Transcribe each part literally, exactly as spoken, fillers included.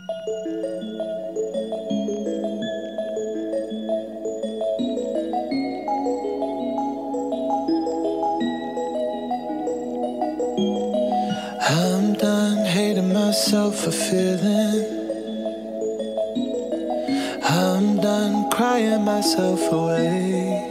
I'm done hating myself for feeling. I'm done crying myself away.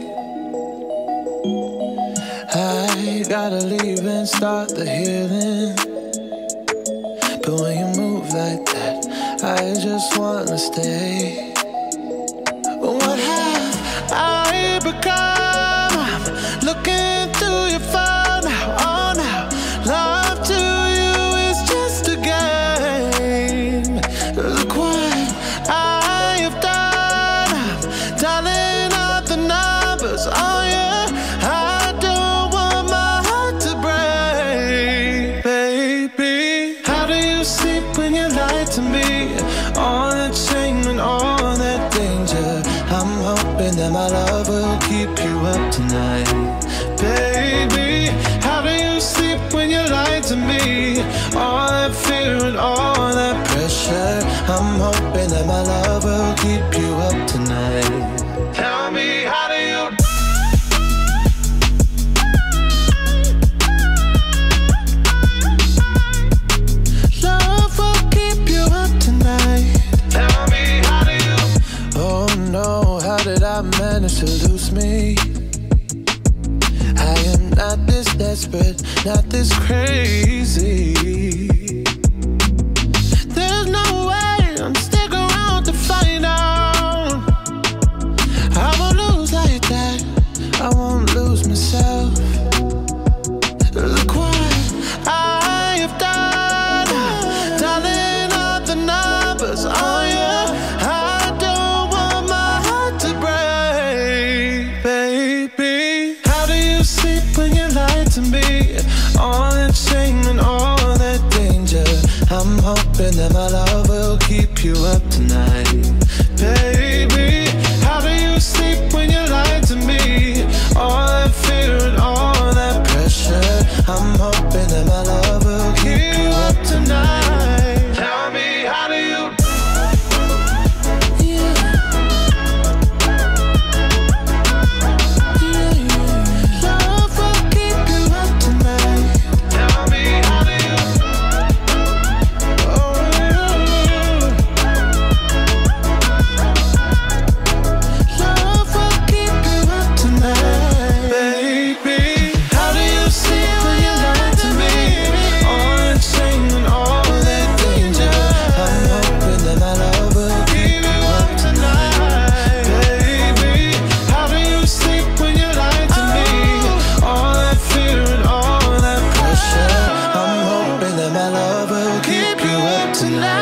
I gotta leave and start the healing. But when you move like that, I just wanna stay. What have I become? I'm looking through your phone now, oh now. Love to you is just a game. Look what I have done. I'm dialing up the numbers, oh yeah. I don't want my heart to break, baby. How do you sleep when you lie to me? All that shame and all that danger. I'm hoping that my love will keep you up tonight, baby. How do you sleep when you lie to me? All that fear and all that pressure. I'm hoping that my love will keep you up tonight. Tell me, how do you? Love will keep you up tonight. Tell me, how do you? Oh no, how did I manage to lose me? I am not this desperate, not this crazy. There's no way I'm sticking around to find out. I won't lose like that, I won't lose myself. Look what I have done, dialing up the numbers, oh yeah. I don't want my heart to break, baby. How do you sleep when you lie to me? All that shame and all that danger. I'm hoping that my love will keep you up tonight, baby. How do you sleep when you lie to me? All that fear and all that pressure. I'm hoping that my love will keep you up tonight. Tell me, how do you? Yeah. Yeah, yeah. Love will keep you up tonight. Tell me, how do you? Oh, yeah. Love will keep you up tonight, baby. How do you sleep when you lie to me? All that shame and all that danger. I'm hoping that my love will keep you up tonight, baby. How do you sleep when you lie to me? All that fear and all that pressure. I'm hoping that my love will keep you up tonight.